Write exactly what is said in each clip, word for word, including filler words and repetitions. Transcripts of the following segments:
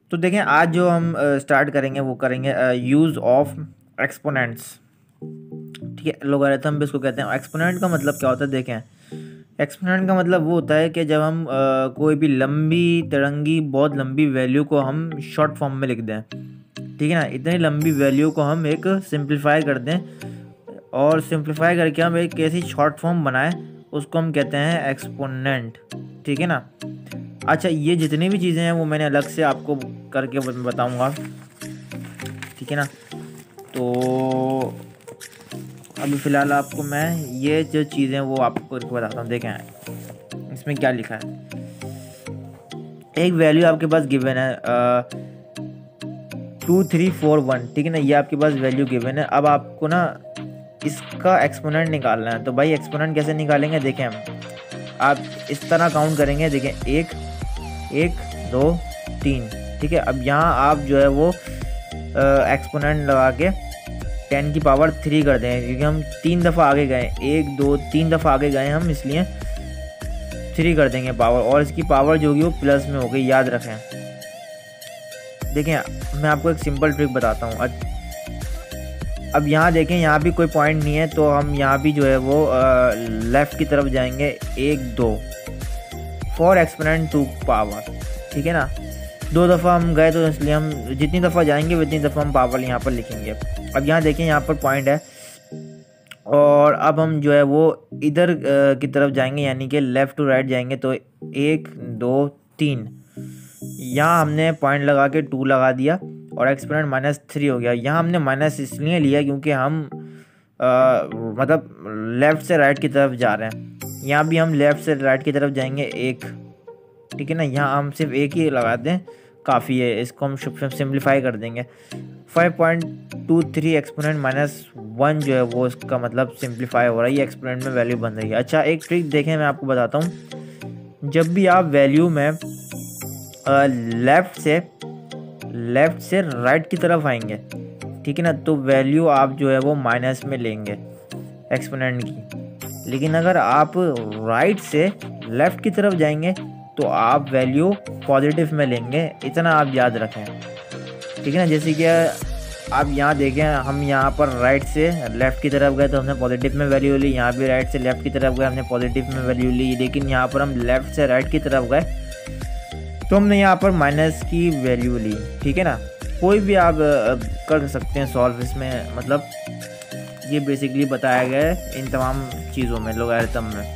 तो देखें आज जो हम स्टार्ट करेंगे वो करेंगे यूज़ ऑफ एक्सपोनेंट्स। ठीक है, लोगारिथम भी इसको कहते हैं। एक्सपोनेंट का मतलब क्या होता है, देखें एक्सपोनेंट का मतलब वो होता है कि जब हम आ, कोई भी लंबी तिरंगी बहुत लंबी वैल्यू को हम शॉर्ट फॉर्म में लिख दें। ठीक है ना, इतनी लंबी वैल्यू को हम एक सिंप्लीफाई कर दें और सिंप्लीफाई करके हम एक ऐसी शॉर्ट फॉर्म बनाएं, उसको हम कहते हैं एक्सपोनेंट। ठीक है ना। अच्छा, ये जितनी भी चीज़ें हैं वो मैंने अलग से आपको करके बताऊंगा। ठीक है ना। तो अभी फ़िलहाल आपको मैं ये जो चीज़ें वो आपको करके बताता हूँ। देखें इसमें क्या लिखा है। एक वैल्यू आपके पास गिवन है टू थ्री फोर वन। ठीक है ना, ये आपके पास वैल्यू गिवन है। अब आपको ना इसका एक्सपोनेंट निकालना है। तो भाई एक्सपोनेंट कैसे निकालेंगे, देखें हम आप इस तरह काउंट करेंगे। देखें एक एक दो तीन। ठीक है, अब यहाँ आप जो है वो एक्सपोनेंट लगा के टेन की पावर थ्री कर दें, क्योंकि हम तीन दफ़ा आगे गए, एक दो तीन दफ़ा आगे गए हम, इसलिए थ्री कर देंगे पावर, और इसकी पावर जो होगी वो प्लस में हो गई, याद रखें। देखें मैं आपको एक सिंपल ट्रिक बताता हूँ। अब यहाँ देखें, यहाँ भी कोई पॉइंट नहीं है, तो हम यहाँ भी जो है वो लेफ़्ट की तरफ जाएंगे, एक दो फॉर एक्सपोनेंट टू पावर। ठीक है ना, दो दफ़ा हम गए तो इसलिए हम जितनी दफ़ा जाएंगे उतनी दफ़ा हम पावर यहाँ पर लिखेंगे। अब यहाँ देखें, यहाँ पर पॉइंट है और अब हम जो है वो इधर की तरफ जाएंगे, यानी कि लेफ़्ट टू राइट जाएंगे। तो एक दो तीन, यहाँ हमने पॉइंट लगा के टू लगा दिया और एक्सपोनेंट माइनस थ्री हो गया। यहाँ हमने माइनस इसलिए लिया क्योंकि हम आ, मतलब लेफ़्ट से राइट की तरफ जा रहे हैं। यहाँ भी हम लेफ़्ट से राइट की तरफ जाएंगे एक। ठीक है ना, यहाँ हम सिर्फ एक ही लगा दें, काफ़ी है। इसको हम सिंप्लीफाई कर देंगे। Five point two three exponent minus one जो है वो इसका मतलब सिंप्लीफाई हो रहा है, ये एक्सपोनेंट में वैल्यू बन रही है। अच्छा, एक ट्रिक देखें, मैं आपको बताता हूँ। जब भी आप वैल्यू में लेफ़्ट से लेफ़्ट से राइट की तरफ आएंगे, ठीक है ना, तो वैल्यू आप जो है वो माइनस में लेंगे एक्सपोनेंट की। लेकिन अगर आप राइट से लेफ़्ट की तरफ जाएंगे तो आप वैल्यू पॉजिटिव में लेंगे, इतना आप याद रखें। ठीक है ना, जैसे कि आप यहाँ देखें, हम यहाँ पर राइट से लेफ़्ट की तरफ गए तो हमने पॉजिटिव में वैल्यू ली, यहाँ भी राइट से लेफ़्ट की तरफ गए हमने पॉजिटिव में वैल्यू ली। लेकिन यहाँ पर हम लेफ़्ट से राइट की तरफ गए तो हमने यहाँ पर माइनस की वैल्यू ली। ठीक है ना, कोई भी आप कर सकते हैं सॉल्व इसमें, मतलब ये बेसिकली बताया गया है इन तमाम चीज़ों में, लोगारिथम में।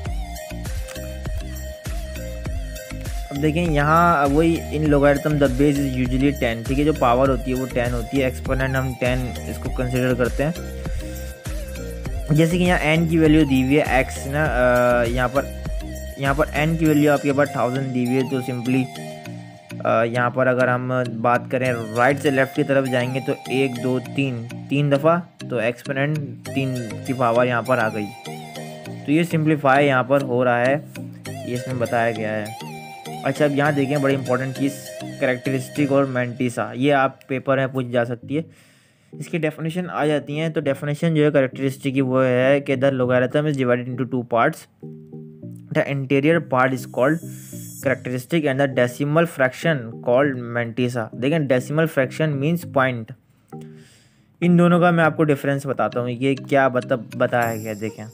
अब देखें यहाँ वही in logarithm the base is usually ten. ठीक है, जो पावर होती है वो टेन होती है, एक्सपोनेंट हम टेन इसको कंसिडर करते हैं। जैसे कि यहाँ एन की वैल्यू दी हुई है एक्स ना, यहाँ पर यहाँ पर एन की वैल्यू आपके पास थाउजेंड दी हुई है। तो सिंपली यहाँ पर अगर हम बात करें राइट से लेफ़्ट की तरफ जाएंगे तो एक दो तीन तीन दफ़ा, तो एक्सपोनेंट तीन की पावर यहाँ पर आ गई। तो ये सिंप्लीफाई यहाँ पर हो रहा है, ये इसमें बताया गया है। अच्छा, अब यहाँ देखें बड़ी इंपॉर्टेंट चीज़, कैरेक्टरिस्टिक और मैंटिसा, ये आप पेपर में पूछ जा सकती है। इसकी डेफिनेशन आ जाती हैं। तो डेफिनेशन जो है कैरेक्टरिस्टिक की वो है कि the logarithm is divided into two parts. The interior part is called characteristic and the decimal fraction called mantissa. देखें, डेसिमल फ्रैक्शन मीन्स पॉइंट। इन दोनों का मैं आपको डिफरेंस बताता हूँ, ये क्या बता बताया गया। देखें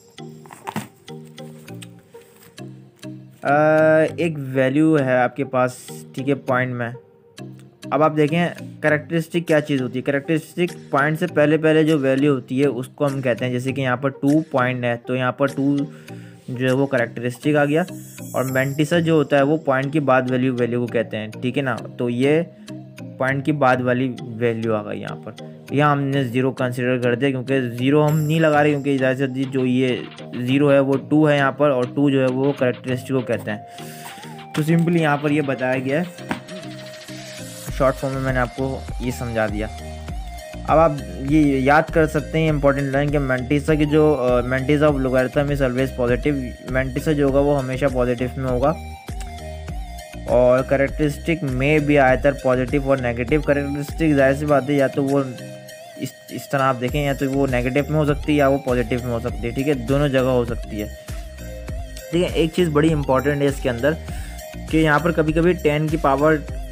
Uh, एक वैल्यू है आपके पास, ठीक है, पॉइंट में। अब आप देखें कैरेक्टरिस्टिक क्या चीज़ होती है। कैरेक्टरिस्टिक पॉइंट से पहले पहले जो वैल्यू होती है उसको हम कहते हैं, जैसे कि यहाँ पर टू पॉइंट है तो यहाँ पर टू जो है वो कैरेक्टरिस्टिक आ गया, और मैंटिसा जो होता है वो पॉइंट की बाद वैल्यू वैल्यू को कहते हैं। ठीक है ना, तो ये पॉइंट की बाद वाली वैल्यू आ गई। यहाँ पर यहाँ हमने ज़ीरो कंसिडर कर दिया क्योंकि ज़ीरो हम नहीं लगा रहे, क्योंकि ज़्यादा से जो ये ज़ीरो है वो टू है यहाँ पर, और टू जो है वो कैरेक्टरिस्टिक को कहते हैं। तो सिंपली यहाँ पर ये बताया गया है, शॉर्ट फॉर्म में मैंने आपको ये समझा दिया। अब आप ये याद कर सकते हैं इंपॉर्टेंट लाइन कि मैंटिसा की जो mantissa of logarithm is always positive. Mantissa जो होगा वो हमेशा पॉजिटिव में होगा, और कैरेक्टरिस्टिक में भी आयतर पॉजिटिव और नेगेटिव। कैरेक्टरिस्टिक जाहिर सी बात है, या तो वो इस इस तरह आप देखें, या तो वो नेगेटिव में हो सकती है या वो पॉजिटिव में हो सकती है। ठीक है, दोनों जगह हो सकती है। ठीक है, एक चीज़ बड़ी इंपॉर्टेंट है इसके अंदर कि यहाँ पर कभी कभी टेन की पावर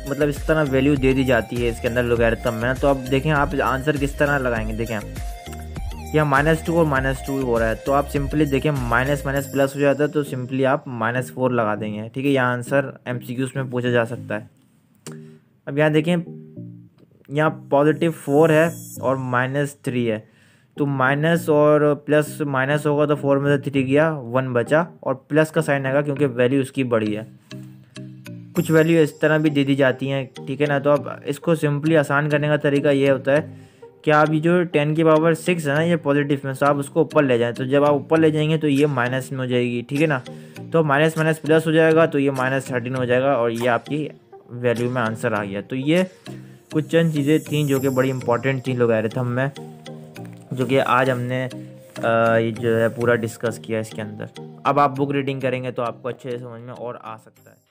मतलब इस तरह वैल्यू दे दी जाती है इसके अंदर लॉगरिथम में। तो अब देखें आप आंसर किस तरह लगाएंगे। देखें यहाँ माइनस टू और माइनस टू हो रहा है, तो आप सिंपली देखें माइनस माइनस प्लस हो जाता है, तो सिंपली आप माइनस फोर लगा देंगे। ठीक है, यह आंसर एम सी क्यूज़ में पूछा जा सकता है। अब यहाँ देखें यहाँ पॉजिटिव फोर है और माइनस थ्री है, तो माइनस और प्लस माइनस होगा तो फोर में से थ्री गया, वन बचा और प्लस का साइन आएगा क्योंकि वैल्यू उसकी बड़ी है। कुछ वैल्यू इस तरह भी दे दी जाती हैं। ठीक है ना, तो अब इसको सिंपली आसान करने का तरीका ये होता है कि आप ये जो टेन की पावर सिक्स है ना, ये पॉजिटिव में, तो आप उसको ऊपर ले जाएं। तो जब आप ऊपर ले जाएंगे तो ये माइनस में हो जाएगी। ठीक है ना, तो माइनस माइनस प्लस हो जाएगा, तो ये माइनस थर्टीन हो जाएगा और ये आपकी वैल्यू में आंसर आ गया। तो ये कुछ चंद चीज़ें थी जो कि बड़ी इंपॉर्टेंट थी लॉगरिथम में, जो कि आज हमने ये जो है पूरा डिस्कस किया इसके अंदर। अब आप बुक रीडिंग करेंगे तो आपको अच्छे से समझ में और आ सकता है।